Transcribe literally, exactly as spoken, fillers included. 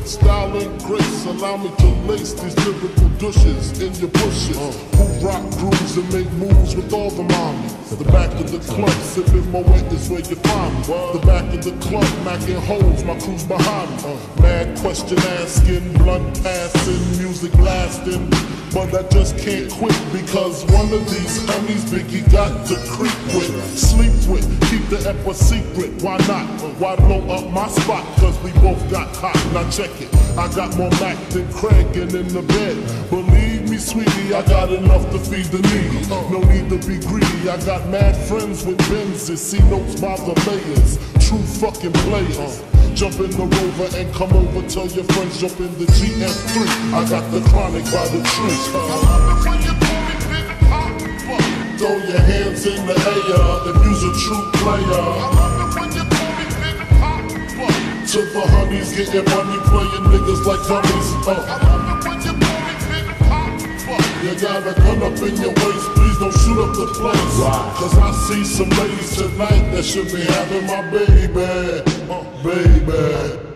style and grace. Allow me to lace these lyrical douches in your bushes. Uh. Who rock grooves and make moves with all the mommies. The back of the club, sipping my wet is where you find me. The back of the club, macking holes, my crew's behind me. Uh. Mad question asking, blunt passing, music lasting. But I just can't quit because one of these homies Biggie got to creep with, sleep with, keep the ep a secret. Why not? Why blow up my spot? Cause we both got hot. Now check it. I got more Mac than Craig and in the bed. Believe me, sweetie, I got enough to feed the needy. No need to be greedy. I got mad friends with Benzes, see notes by the layers. True fucking players. Jump in the Rover and come over, tell your friends jump in the G M three. I got the chronic by the tree. I love it when you call me Big Papa. Throw your hands in the air if you's a true player. I love it when you call me Big Papa. To the honeys getting money, playing niggas like dummies. Uh. I love it when you call me Big Papa. You got a gun up in your waist, please don't shoot up the place. Wow. Cause I see some ladies tonight that should be having my baby. Uh, baby.